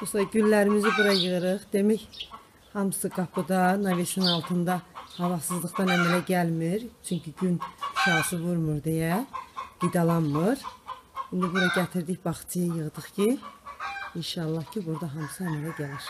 Dostlar, güllərimizi bura yığırıq. Demək, hamısı qapıda, navesin altında havasızlıqdan əmələ gəlmir. Çünki gün şası vurmur deyə qidalanmır. İndi bura gətirdik, bağçaya yığdıq ki, inşallah ki, burada hamısı əmələ gəlir.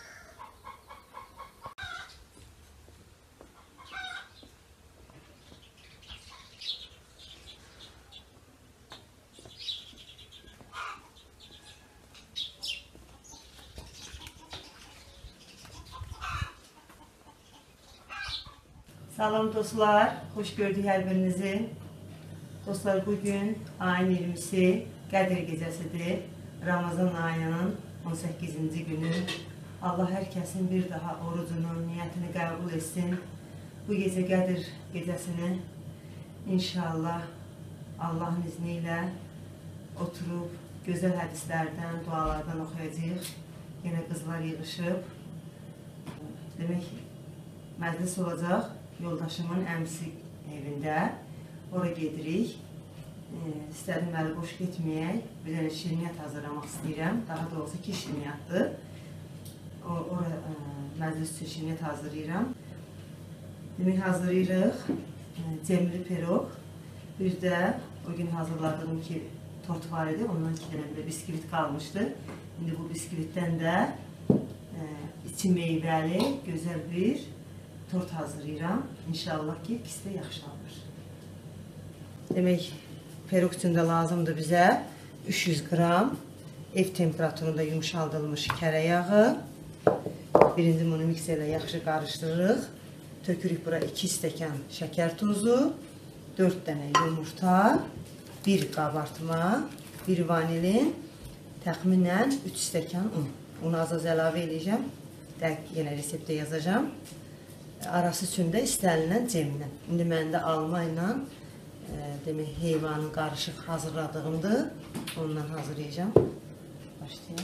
Salam dostlar, hoş gördük hər birinizi. Dostlar, bugün ayın 20'si Qədir gecəsidir. Ramazan ayının 18-ci günü. Allah hər kəsin bir daha orucunun niyyətini qəbul etsin. Bu gecə Qədir gecəsini inşallah Allahın izni ilə oturub gözəl hədislərdən, dualardan oxuyacağıq. Yenə qızlar yığışıb. Demək, məclis olacaq. Yoldaşımın əmsi evində. Ora gedirik. İstədim əli boş getməyək. Bir dənə şirniyyat hazırlamaq istəyirəm. Daha doğrusu 2 şirniyyatdır. Ora məclis üçün şirniyyat hazırlayıram. Demək, hazırlayırıq. Cemli pirog. Bir də o gün hazırladığım ki tort var idi. Ondan 2 dənə bir biskvit qalmışdı. İndi bu biskvitdən də içi meyvəli, gözəl bir tort hazırlayıram. İnşallah ki, ikisi də yaxşılanır. Demək, pirog üçün də lazımdır bizə 300 qram ev temperaturunda yumuşaldılmış kərə yağı. Birinci bunu mikserlə yaxşı qarışdırırıq. Tökürük bura 2 stəkan şəkər tozu, 4 dənə yumurta, 1 qabartma, 1 vanilin, təxminən 3 stəkan un. Unu az-az əlavə edəcəm. Dəqiq yenə reseptdə yazacağım. Arası üçün də istənilən cemlə. İndi məndə alma ilə demək, heyvanın qarışıq hazırladığımdır. Ondan hazırlayacağım. Başlayaq.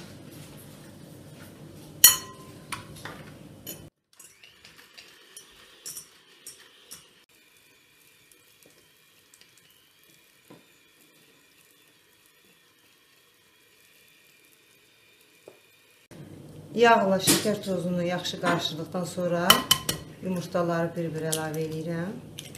Yağla şəkər tozunu yaxşı qarışdırdıqdan sonra yumurtaları bir-bir əlavə edirəm.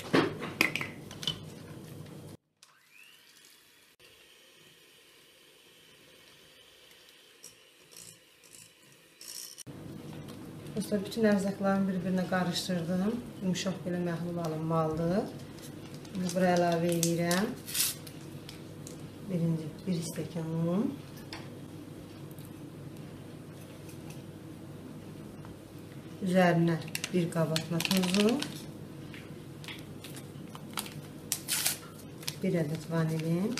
Dostlar, bütün ərzaqlarımı bir-birinə qarışdırdım. Yumuşaq belə məhlul alınmalıdır. Bunu buraya əlavə edirəm. Birinci 1 stəkan un. Üzərinə 1 qabartma tozu, 1 ədəd vanilin,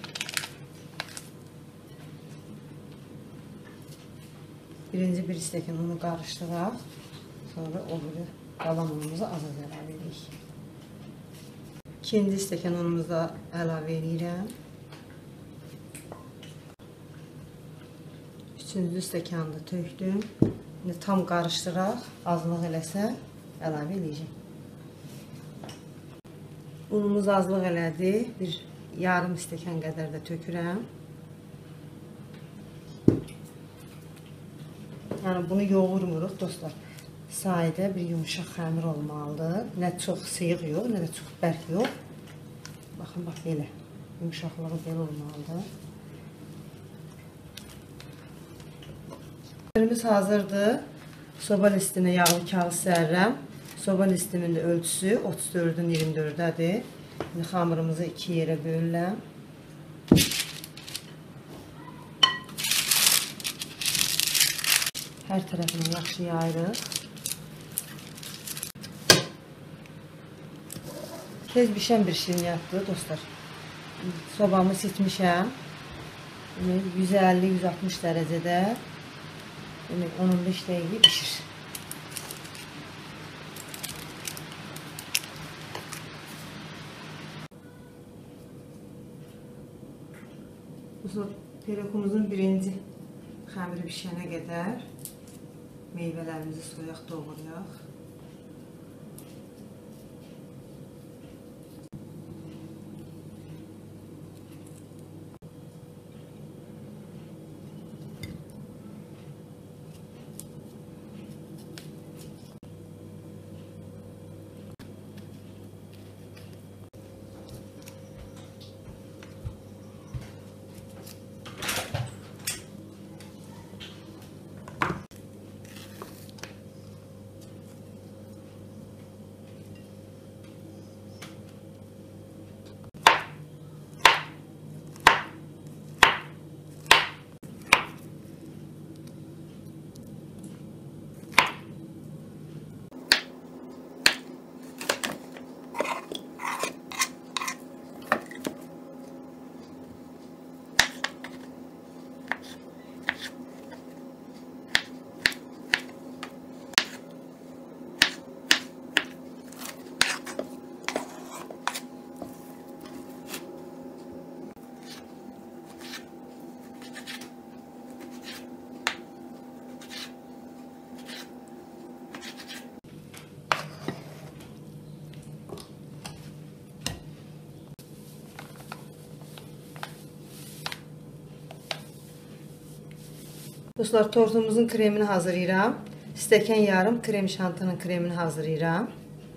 birinci 1 stəkan unu qarışdıraq, sonra o biri qalan unumuzu az-az əlavə edirik. 2-ci stəkan unumuzu da əlavə edirəm. 3-cü stəkanı da tökdüm. İndi tam qarışdıraq, azlıq eləsə əlavə edəcəm. Unumuz azlıq elədi, bir yarım stəkan qədər də tökürəm. Yəni bunu yoğurmuruq dostlar. Sadə bir yumuşaq xəmir olmalıdır. Nə çox sıyıq yox, nə də çox bərk yox. Baxın, bax belə. Yumuşaqlığı belə olmalıdır. Xəmirimiz hazırdır. Soba listinə yağlı kağız sərirəm. Soba listimin də ölçüsü 34-ün 24-dədir. Şimdi xəmirimizi 2 yerə bölürəm. Hər tərəfini yaxşı yayırıq. Tez bişən bir şirniyyatdır dostlar. Sobamı isitmişəm. 150-160 dərəcədə 10-15 dəqiqə pişir. Pirogumuzun birinci xəmiri pişənə qədər meyvələrimizi soyaq, doğrayaq. Dostlar, tortumuzun kremini hazırlayıram. Stəkan yarım krem şantının kremini hazırlayıram.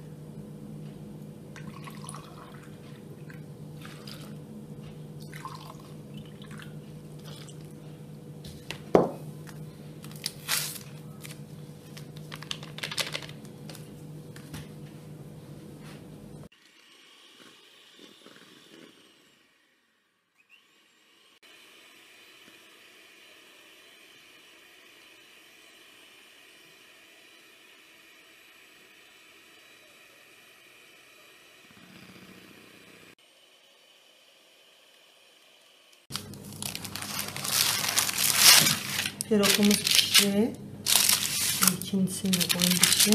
Pirokumuz pişti. İkincisini de koyun pişti.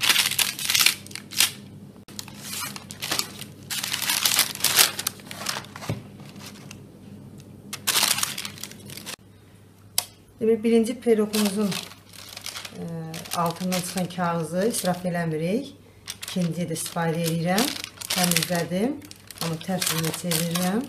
Demek birinci pirokumuzun altından çıxan kağızı israf eləmirik. İkinciyə də istifadə edirəm. Təmizlədim. Amma tərs yerinə çevirirəm.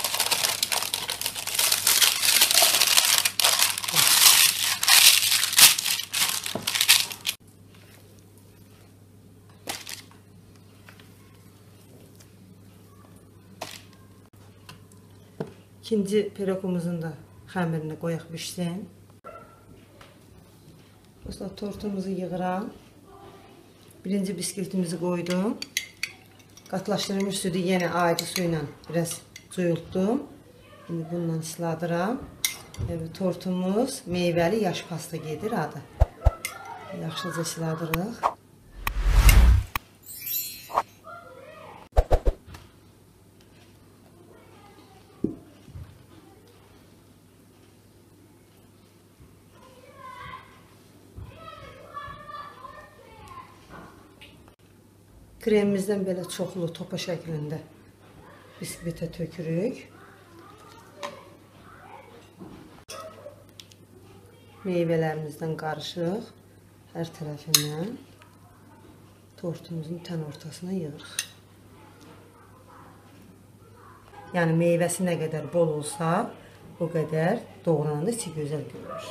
İkinci pirokumuzun da xəmirini qoyaq bişsin. Dostlar, tortumuzu yığıram. Birinci biskvitimizi qoydum. Qatlaşdırılmış sütü yenə ayrı su ilə biraz cuyultdum. Şimdi bununla isladıram. Tortumuz meyvəli yaş pasta gedir adı. Yaxşıca isladırıq. Kremimizdən belə çoxlu topa şəklində biskvitə tökürük. Meyvələrimizdən qarışıq hər tərəfindən tortumuzun tən ortasına yığırıq. Yəni meyvəsi nə qədər bol olsa, o qədər doğrananda içi gözəl görünür.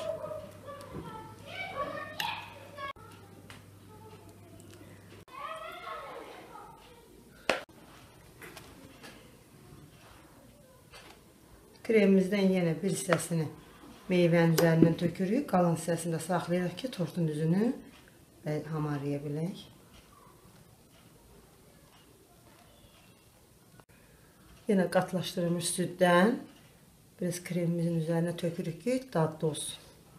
Kremimizdən yenə bir hissəsini meyvənin üzərindən tökürük. Qalan hissəsini də saxlayırıq ki, tortun üzünü hamarlaya bilək. Yenə qatlaşdırılmış süddən biraz kremimizin üzərinə tökürük ki, dadlı olsun.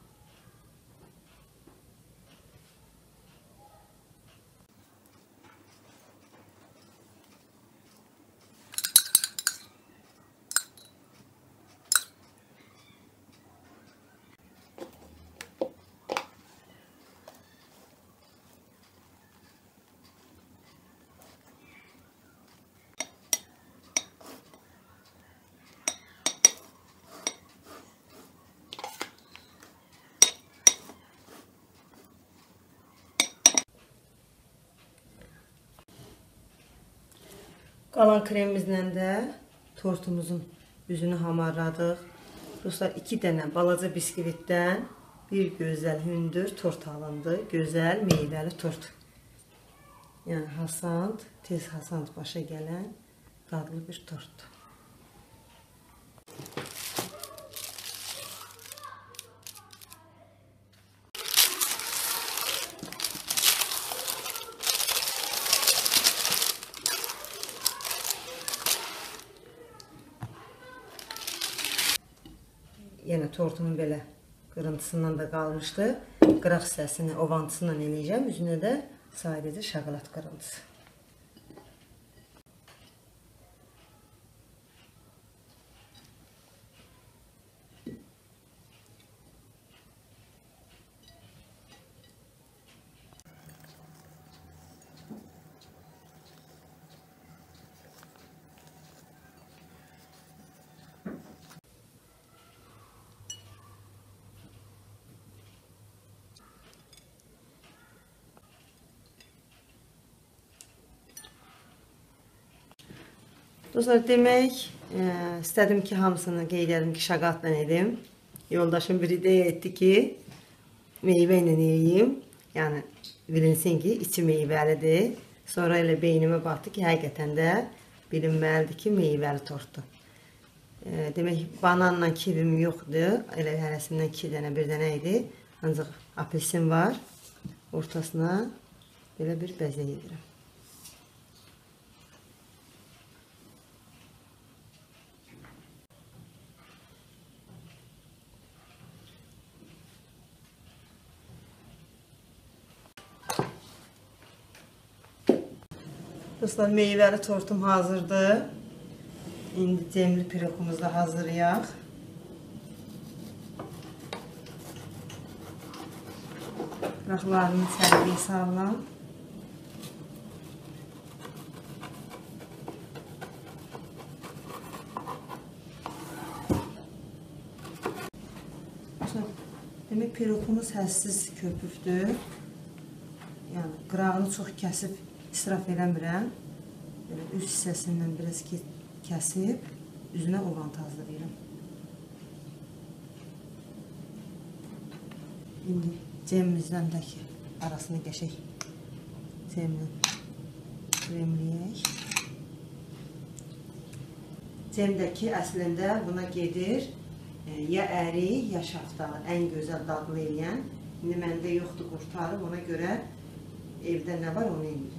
Qalan kremimizlə də tortumuzun üzünü hamarladıq. Dostlar, 2 dənə balaca biskvitdən bir gözəl hündür tort alındı. Gözəl meyvəli tort. Yəni hasant, tez hasant başa gələn dadlı bir tortdur. Yenə tortumun belə qırıntısından da qalmışdı. Qıraq hissəsini ovantısından eləyəcəm. Üzünə də sadəcə şokolad qırıntısı. Dostlar, demək istədim ki, hamısını qeyd edim ki, şokoladla edim. Yoldaşım bir ideya etdi ki, meyvə ilə yeyeyim. Yəni, bilinsin ki, içi meyvəlidir. Sonra elə beynimə batdı ki, həqiqətən də bilinməlidir ki, meyvəli tortdur. Demək, bananla kivim yoxdur. Elə hərəsindən 2 dənə, 1 dənə idi. Ancaq apelsin var. Ortasına belə bir bəzək edirəm. Dostlar, meyvəli tortum hazırdır. İndi cemli pirogumuzu da hazırlayaq. Qıraqlarını çərbiyə salıram. Demək, pirogumuz həssiz köpükdür. Yəni, qırağını çox kəsib israf eləmirəm. Belə üst hissəsindən biraz kəsib, üzünə ovant hazırlayıram. İndi cemimizdən də ki, arasını qəşək cemlə kremləyək. Cemdəki əslində buna gedir ya əri, ya şaftalı, ən gözəl dadlı eləyən. İndi məndə yoxdur, qurtarıb, ona görə evdə nə var, onu eləyir.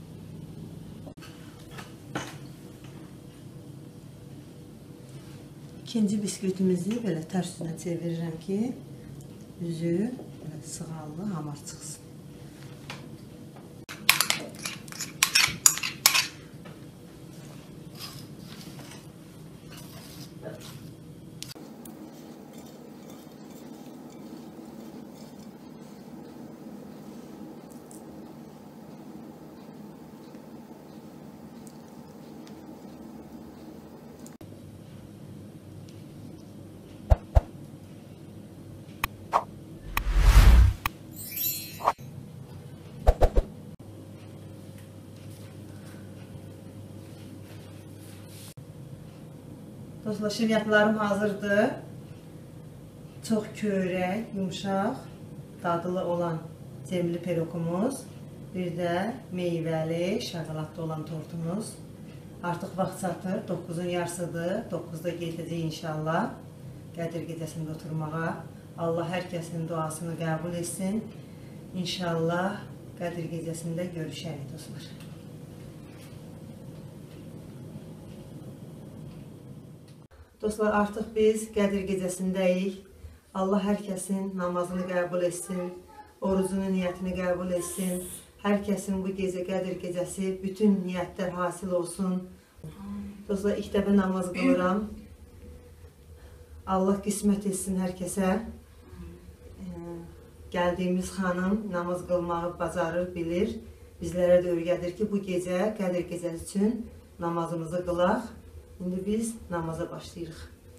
İkinci bisküvitimizi belə tərs üzünə çevirirəm ki, üzü belə sığallı, hamar çıxsın. Dostlar, şiryatlarım hazırdır. Çox köyrək, yumuşaq, dadlı olan cemli pirogumuz. Bir də meyvəli, şokoladlı olan tortumuz. Artıq vaxt çatır, 9-un yarısıdır. 9-da gedəcək inşallah Qədir gecəsində oturmağa. Allah hər kəsin duasını qəbul etsin. İnşallah Qədir gecəsində görüşərik dostlar. Dostlar, artıq biz Qədir gecəsindəyik. Allah hər kəsin namazını qəbul etsin, orucunun niyyətini qəbul etsin. Hər kəsin bu gecə Qədir gecəsi bütün niyyətlər hasil olsun. Dostlar, ilk dəfə namaz qılıram. Allah qismət etsin hər kəsə. Gəldiyimiz xanım namaz qılmağı bacarır, bilir. Bizlərə də öyrədir ki, bu gecə Qədir gecəsi üçün namazımızı qılaq. İndi biz namaza başlayırıq.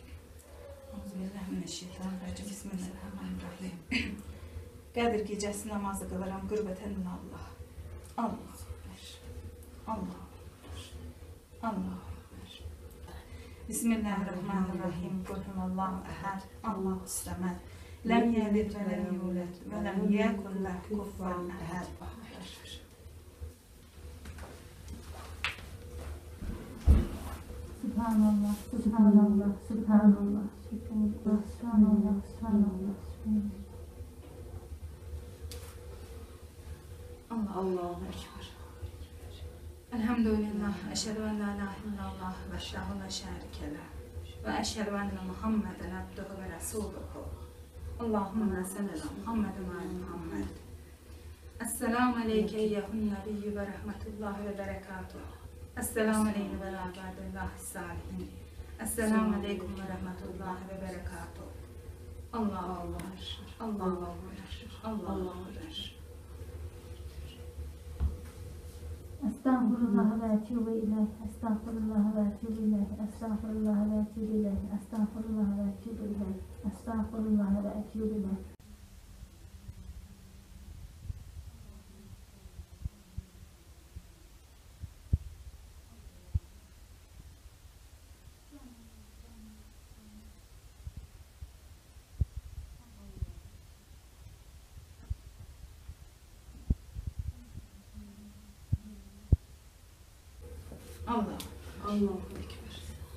Bismillahirrahmanirrahim. Qədir gecəsi namazı qılıram, qürbətən Allah. Allah Ekber. Allah Ekber. Allah Ekber. Bismillahirrahmanirrahim. Qul huvallahu əhəd. Allahu səməd. Ləm yəlid və ləm yulad və ləm yekun ləhu kufuven əhəd. Subhanallah, subhanallah, subhanallah, subhanallah, subhanallah, subhanallah. Allahu Ekber. Elhamdülillah, eşhedü en la ilahe illallah ve eşhedü la şerike leh ve eşhedü enne Muhammeden abduhu ve resuluhu. Allahümme salli ala Muhammed ve ala Muhammed. Esselamu aleyke eyyühen nebiyyü ve rahmetullahi ve berekatuhu. Esselamu aleyhi ve rahmetullahi salihin. Esselamu aleyküm ve rahmetullahi ve berekatuhu. Allahu Ekber. Allahu Ekber. Allahu Ekber. Estağfurullah ve etûbü ileyh. Estağfurullah ve etûbü ileyh. Estağfurullah ve etûbü ileyh. Estağfurullah ve etûbü ileyh. Estağfurullah ve etûbü ileyh. Allah. Allahu Ekber.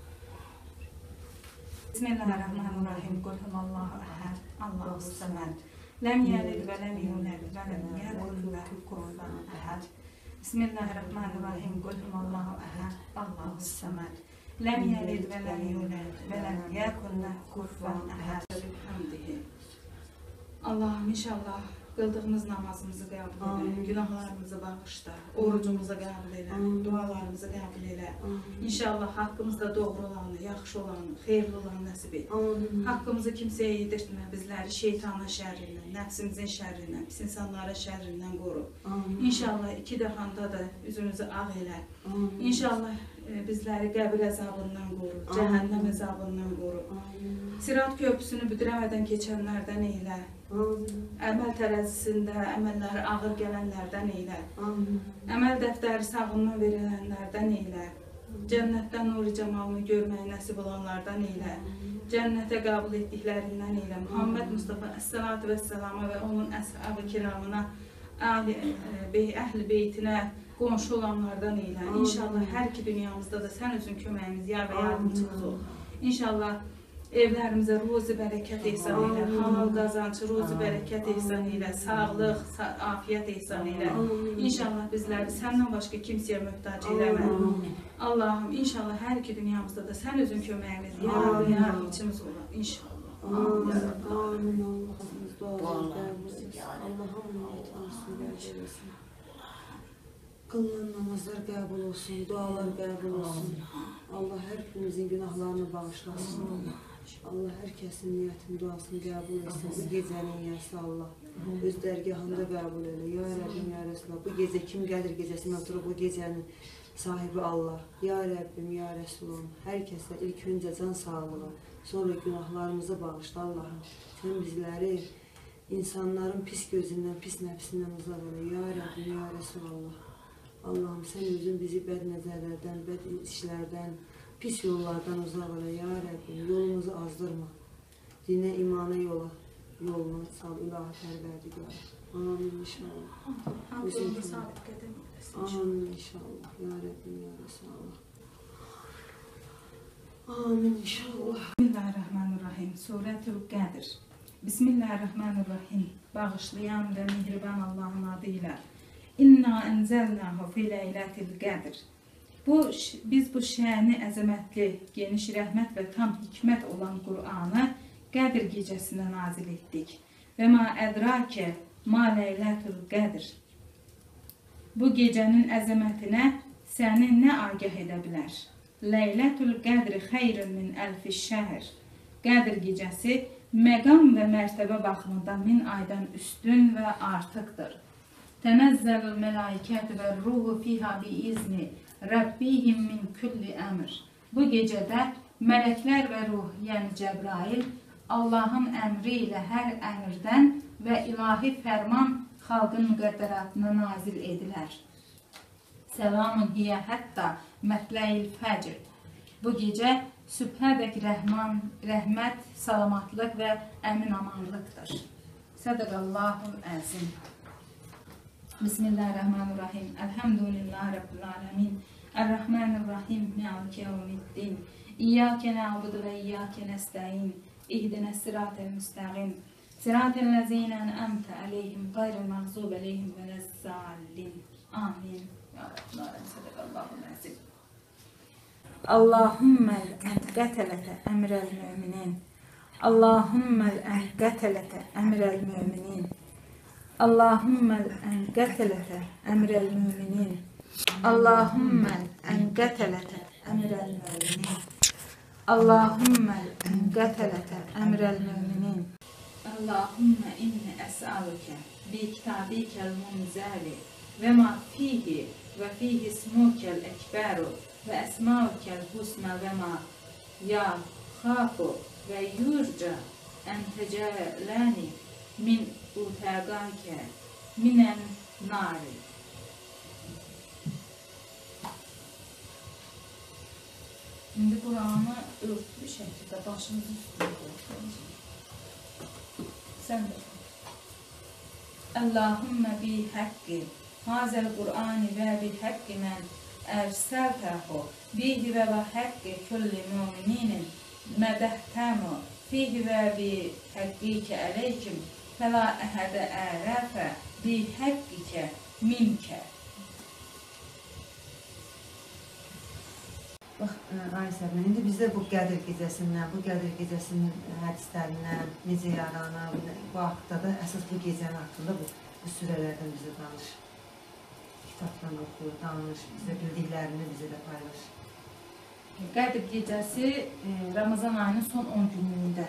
Bismillahirrahmanirrahim. Kul huvallahu ehad. Allahus samed. Lem yelid ve lem yulad ve lem yekun lehu kufuven ehad. Bismillahirrahmanirrahim. Kul huvallahu ehad. Allahus samed. Lem yelid ve lem yulad ve lem yekun lehu kufuven ehad. Bihamdihi. Allah'ım inşallah kıldığımız namazımızı kabul eyle, günahlarımızı bağışla, orucumuzu kabul eyle, dualarımızı kabul eyle. İnşallah hakkımızda doğru olanı, yaxşı olanı, xeyirli olanı nəsib et. Hakkımızı kimseye yedirtmə, bizləri şeytanın şərrindən, nəfsimizin şərrindən, pis insanların şərrindən qoru. İnşallah iki dəfəndə də üzünüzü ağ elə. İnşallah bizləri qəbir əzabından qoru, cəhənnəm əzabından qoru. Sirat köprüsünü büdürəmədən keçənlərdən eylə. Əməl tərəzisində əməlləri ağır gələnlərdən eylə. Əməl dəftəri sağından verilənlərdən eylə. Cənnətdən nuri cəmalını görməyi nəsib olanlardan eylə. Cənnətə qəbul etdiklərindən eylə. Muhammed Mustafa əssalatu vəssalama və onun əshab-ı kiramına, əhl-i beytinə qonşu olanlardan eylə. İnşallah hər iki dünyamızda da sən özün köməyimiz, yar və yardımcımız ol. İnşallah evlərimizə ruzi bərəkət ehsan elə, halal qazancı, ruzi bərəkət ehsan elə, sağlıq, afiyət ehsan elə. İnşallah bizləri səndən başqa kimsəyə möhtac eləmə. Allah'ım inşallah hər iki dünyamızda da sən özün köməyimiz, yardımcımız ola. İnşallah. Amin. Allah'ımız dualarını qəbul etsin. Allah'ım Resulü kılınan namazlar qəbul olsun, dualar qəbul olsun. Allah hər birimizin günahlarını bağışlasın. Allah hər kəsin niyyətini, duasını qəbul etsin. Bu gecənin yəsi Allah. Öz dərgahında qəbul elə. Ya Rəbbim, ya Resulallah. Bu gecə kim Qədir gecəsində oturub bu gecənin sahibi Allah. Ya Rəbbim, ya Resulallah. Hər kəsə ilk öncə can sağlığı, sonra günahlarımızı bağışla Allah'ım. Sən bizləri insanların pis gözündən, pis nəfsindən uzaq elə. Ya Rəbbim, ya Resulallah. Allah'ım sen özün bizi bəd nəzərlərdən, bəd işlərdən, pis yollardan uzaq elə. Ya Rəbbim, yolumuzu azdırma. Dinə, imana yolunu sal, ilahi pərverdigar. Amin inşallah. Hakkımızı sabit qədəm eylesin. Amin inşallah. Ya Rəbbim, ya Resulallah. Amin inşallah. Bismillahirrahmanirrahim. Surətül Qədir. Bismillahirrahmanirrahim. Bağışlayan və mehriban Allah'ın adıyla. İnna enzelnahu fi leylatil qədr. Biz bu şəni əzəmətli, geniş rəhmət və tam hikmət olan Qur'anı Qədir gecəsində nazil etdik. Və ma ədrake ma leylatul qədr. Bu gecənin əzəmətinə səni nə agah edə bilər? Leylatul qədri xeyrun min əlfi şəhr. Qədir gecəsi məqam və mərtəbə baxımından 1000 aydan üstün və artıqdır. Tənəzzəlül mələikət və ruhu fiha biizni Rabbihim min kulli əmr. Bu gecədə mələklər və ruh, yəni Cəbrail, Allahın əmri ilə hər əmrdən və ilahi fərman xalqın müqəddəratına nazil edilər. Səlamun hiyə hətta mətləil fəcr. Bu gecə sübhədək rəhmət, salamatlıq və əmin amanlıqdır. Sədəqallahul əzim. Bismillahirrahmanirrahim. Elhamdülillahi Rabbil alemin. Errahmanirrahim. Maliki yevmiddin. İyyâke na'budu ve iyyâke nesta'in. İhdines sıratel müstaqim. Sıratel lezîne en'amte aleyhim. Gayril mağzûb aleyhim ve lezzâllin. Amin. Ya Rabbil alemin. Sədəqallahul əzim. Allahümmel qətələtə əmrəl müminin. Allahümmel qətələtə əmrəl müminin. Allahümmel qətələtə əmrəl müminin. Allahümmel qətələtə əmrəl müminin. Allahümmel qətələtə əmrəl müminin. Allahümmə inni əs'alukə bi kitabikəl munzəli və ma fihi və fihi ismukəl əkbəru və əsmaukəl husnə və ma ya xafu və yurca əntəcələni min utəqanke minən nari. İndi Qur'anı örtülü şəkildə başımızın üstündə qoyacağıq. Sən də. Allahümmə bi haqqi hazəl Qur'ani və bi haqqi mən أرسلته به وحق كل مؤمنين مدحتم فيه وبحقك عليكم فلا أحد أعرف بحقك منك. Bax, Aysə, indi bizdə bu Qədir gecəsindən, bu Qədir gecəsinin hədislərindən, necə yaranır, bu haqda da əsas bu gecənin haqqında bu sürələrdən bizə danış. Kitabdan oxu, danış, bizə bildiklərini bizə də paylaş. Qədir gecəsi Ramazan ayının son 10 günlüyündə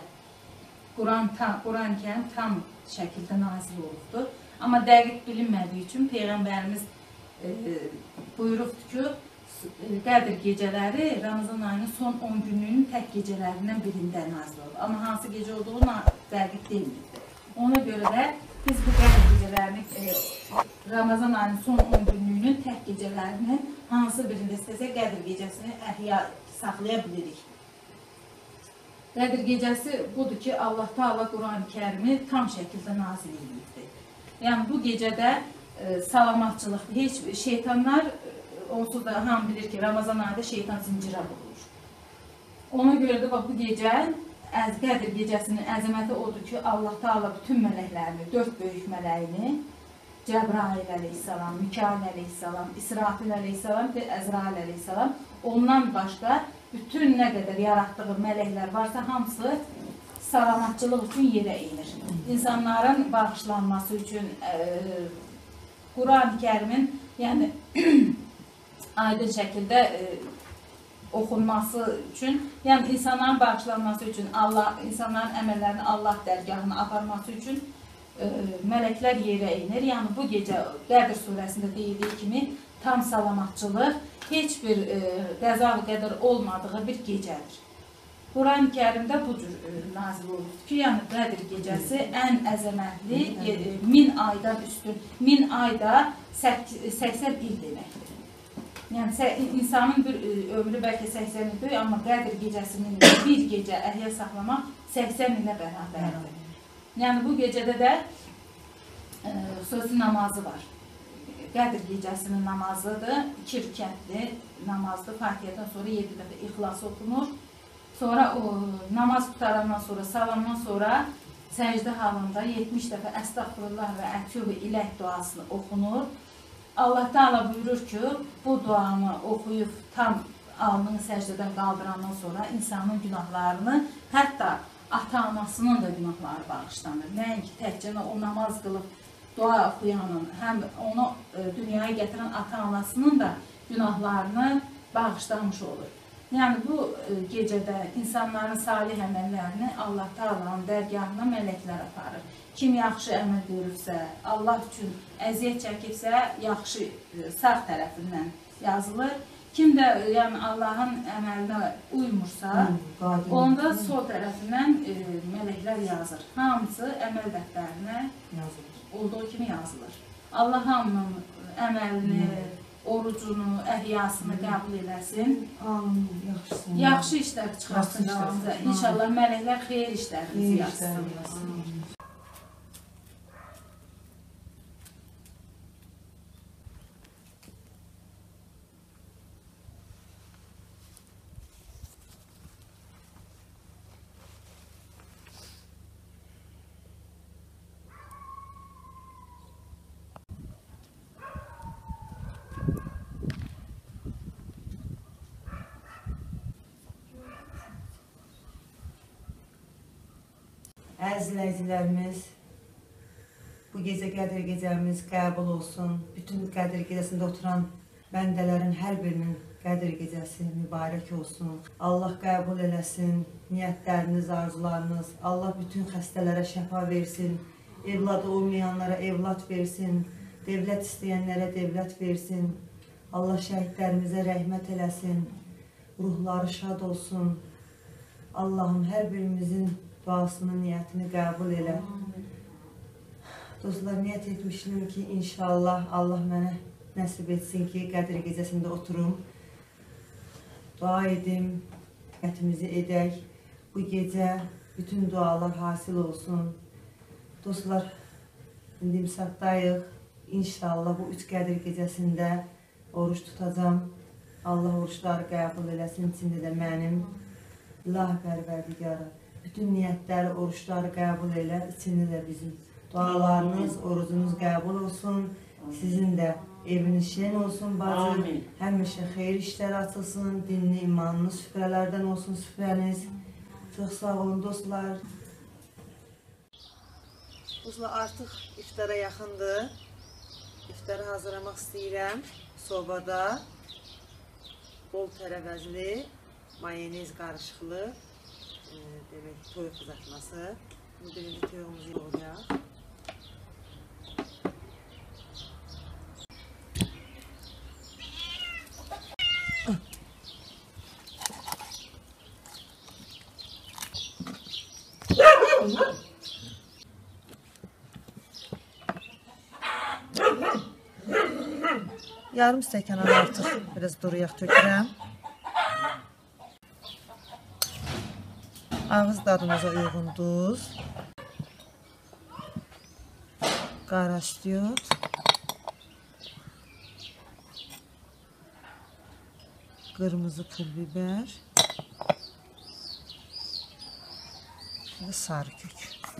Quran-Kərim tam şəkildə nazil olubdur. Amma dəqiq bilinmədiyi üçün Peyğəmbərimiz buyurubdur ki, Qədir gecələri Ramazan ayının son 10 günlüyünün tək gecələrindən birində nazil oldu. Amma hansı gecə olduğu dəqiq deyildir. Ona görə də biz bu Qədir gecələrini Ramazan ayının son 10 günlüyünün tək gecələrinin hansı birində istəsək Qədir gecəsini əhya saxlaya bilirik. Qədir gecəsi budur ki, Allah Teala Quran-Kərimi tam şəkildə nazil edildi. Yəni bu gecədə salamatçılıqdır. Heç şeytanlar onsuz da hamı bilir ki, Ramazan ayında şeytan zincirə vurulur. Ona görə də bu gecə, Qədir gecəsinin əzəməti odur ki, Allah Teala bütün mələklərini, 4 böyük mələyini, Cəbrail əleyhissalam, Mikail əleyhissalam, İsrafil əleyhissalam və Əzrail əleyhissalam, ondan başqa bütün nə qədər yaratdığı mələklər varsa, hamısı salamatçılıq üçün yerə inir. İnsanların bağışlanması üçün, Quran-Kərimin, yəni, aydın şəkildə oxunması üçün, yəni insanların bağışlanması üçün, insanların əməllərini Allah dərgahına aparması üçün mələklər yerə inir. Yəni bu gecə Qədir surəsində deyildiyi kimi tam salamatçılıq, heç bir qəza və qədər olmadığı bir gecədir. Quran-Kərimdə bu cür nazil olubdur ki, yəni Qədir gecəsi ən əzəmətli, 1000 aydan üstün, 1000 ayda 80 il deməkdir. Yəni insanın bir ömrü bəlkə 80 ildir, amma Qədir gecəsinin bir gecə əhya saxlamaq 80 ilə bərabərdir. Yəni bu gecədə də xüsusi namazı var. Qədir gecəsinin namazıdır, 2 rükətli namazdır. Fatihədən sonra 7 dəfə İxlas oxunur. Sonra namaz qutarandan sonra, salamdan sonra səcdə halında 70 dəfə Əstəğfirullah və Ətûbü İləh duasını oxunur. Allah Teala buyurur ki, bu duanı oxuyub tam alnını səcdədən qaldırandan sonra insanın günahlarını, hətta ata-anasının da günahları bağışlanır. Nəinki təkcə o namaz qılıb dua oxuyanın, həm onu dünyaya gətirən ata-anasının da günahlarını bağışlamış olur. Yəni bu gecədə insanların salih əməllərini Allah Teala'nın dərgahına mələklər aparır. Kim yaxşı əməl görürsə, Allah üçün əziyyət çəkibsə, yaxşı sağ tərəfindən yazılır. Kim də yəni Allahın əməlinə uymursa, onda sol tərəfindən mələklər yazır. Hamısı əməl dəftərinə olduğu kimi yazılır. Allah hamının əməlini, orucunu, əhyasını qəbul eləsin. Yaxşı işlər çıxarsın qabımıza. İnşallah mələklər xeyir işlərimizi yazsın. Əziz izləyicilərimiz, bu gecə Qədir gecəmiz qəbul olsun. Bütün Qədir gecəsində oturan bəndələrin hər birinin Qədir gecəsi mübarək olsun. Allah qəbul eləsin niyyətləriniz, arzularınız. Allah bütün xəstələrə şəfa versin. Evladı olmayanlara evlad versin. Devlət istəyənlərə devlət versin. Allah şəhidlərimizə rəhmət eləsin. Ruhları şad olsun. Allahım hər birimizin duasını, niyyətini qəbul elə. Dostlar, niyyət etmişdim ki, inşallah Allah mənə nəsib etsin ki, Qədir gecəsində oturum, dua edim, niyyətimizi edək. Bu gecə bütün dualar hasil olsun. Dostlar, indi imsaqdayıq. İnşallah bu 3 Qədir gecəsində oruç tutacam. Allah oruçları qəbul eləsin, içində də mənim İlahi Pərverdigarı. Bütün niyyətləri, oruçları qəbul elə, içində də bizim dualarınız, orucunuz qəbul olsun. Sizin də eviniz şen olsun bacım. Həmişə xeyir işləri açılsın, dinli, imanlı süfrələrdən olsun süfrəniz. Çox sağ olun dostlar. Dostlar, artıq iftara yaxındır. İftarı hazırlamaq istəyirəm. Sobada bol tərəvəzli, mayonez qarışıqlı, demək toyuq qızartması. Birinci toyuğumuzu yoğuracaq. Yarım stəkana artıq biraz duru yağ tökürəm. Ağız dadınıza uyğun duz, qara stiyot, qırmızı pul biber və sarı kök.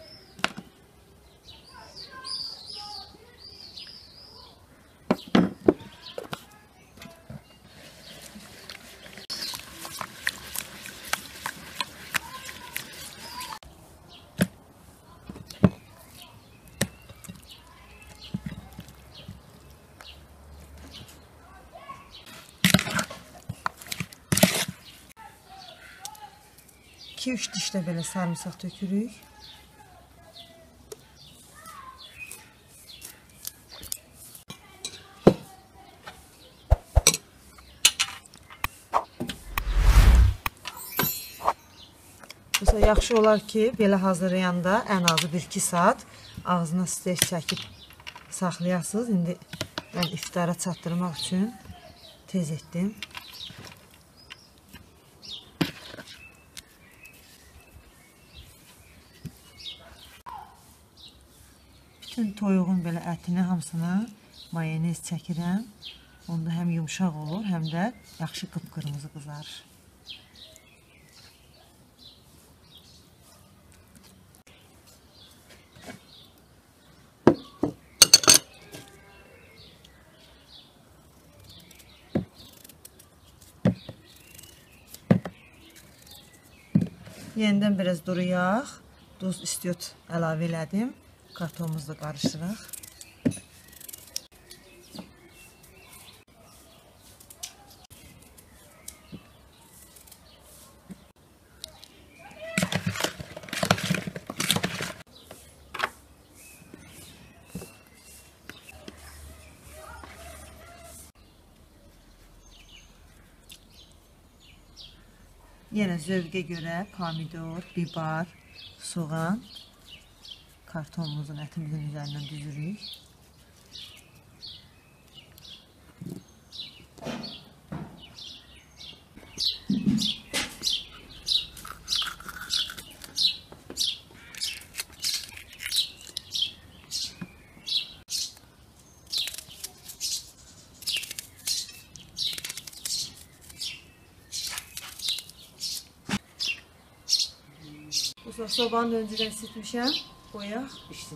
İki-üç diş də belə sarımsaq tökürük. Mesela yaxşı olar ki, belə hazırlayanda ən azı 1-2 saat ağzına streç çəkib saxlayasınız. İndi mən iftara çatdırmaq üçün tez etdim. Bütün toyuğun belə ətini hamısına mayonez çəkirəm. Onda həm yumşaq olur, həm də yaxşı qıpqırmızı qızarır. Yenidən biraz duru yağ, duz, istiyot əlavə elədim. Kartonumuzla qarışdıraq. Yenə zövqə görə pomidor, bibar, soğan kartonumuzun, ətimizin üzərindən düzürük. Sobanı önceden ısıtmışam. Koyaq, pişsin.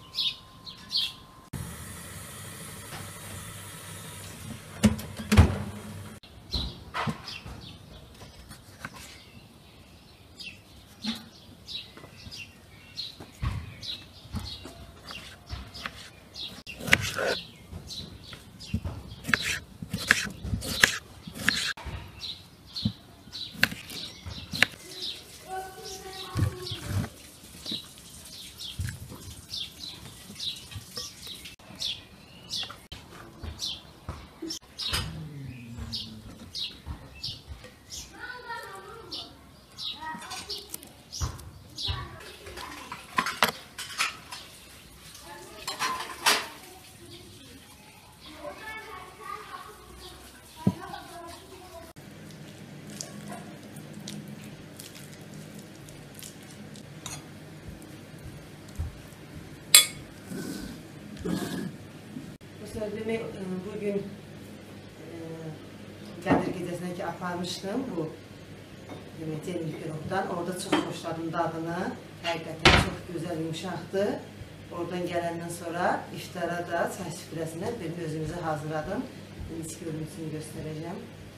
Demək, bugün Qədir gecəsindəki ki aparmışdım bu Cemil Pirog'dan. Orada çok hoşladım dadını. Həqiqətən çox gözəl, yumuşaqdı. Oradan gələndən sonra iftara da çay süfrəsinə bir özümüzü hazırladım. İlk görüntüsünü göstərəcəm.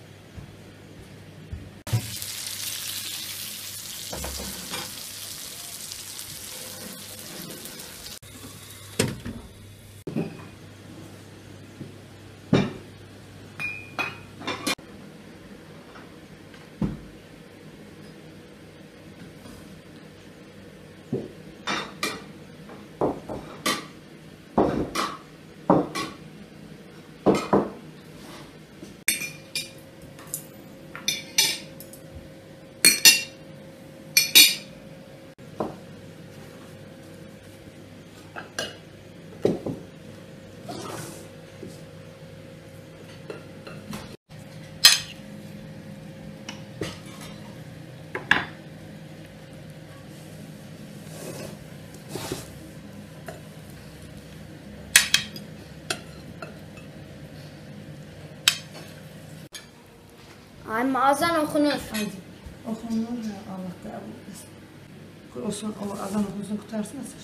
Ay azan okunur. Haydi. Oxunur ya, Allah qəbul etsin. Olsun, o azan oxunsun, qutarsın asır.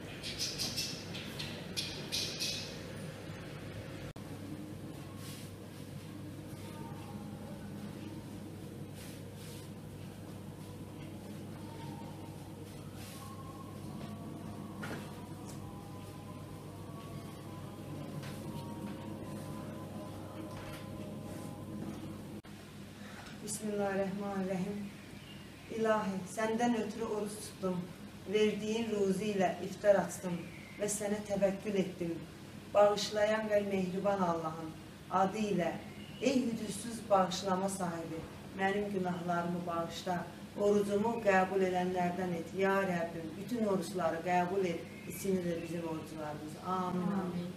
Bismillahirrahmanirrahim. İlahi, səndən ötürü oruç tutdum. Verdiyin ruzi ilə iftar açdım və sənə təvəkkül etdim. Bağışlayan və mehriban Allahın adı ilə, ey hüdudsuz bağışlama sahibi, mənim günahlarımı bağışla, orucumu qəbul edənlərdən et. Ya Rəbbim, bütün oruçları qəbul et, içini də bizim oruçlarımız. Amin. Amin.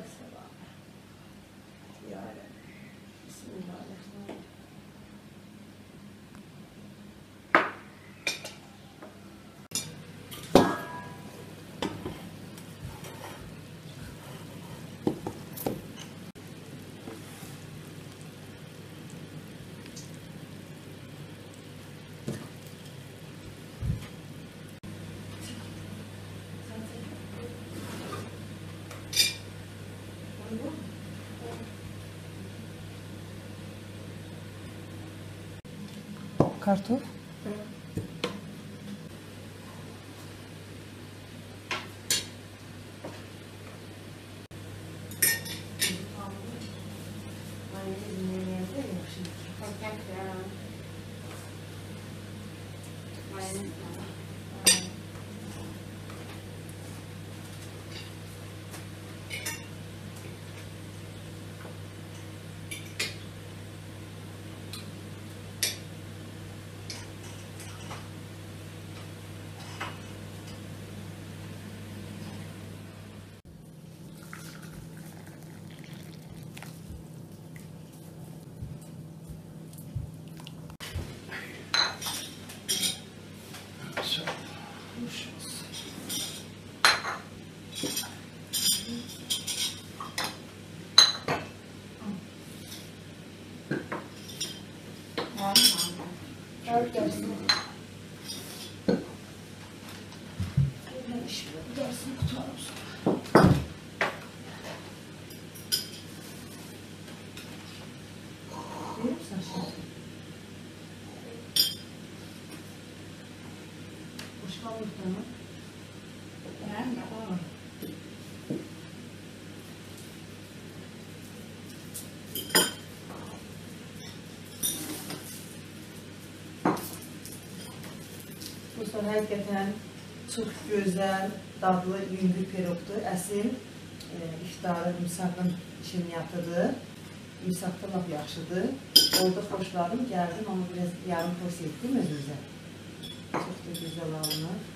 Ya Rəbbim. Bismillahirrahmanirrahim. Kartof? Bu son həqiqətən çox gözəl, dadlı, yüngül pirogdur. Əsil iftarı, imsaqın şirniyatıdır. İmsaqda lap yaxşıdır. Orada xoşladım, gəldim, amma biraz yarım porsiya etdim öz-özə. Çox da gözəl alınır.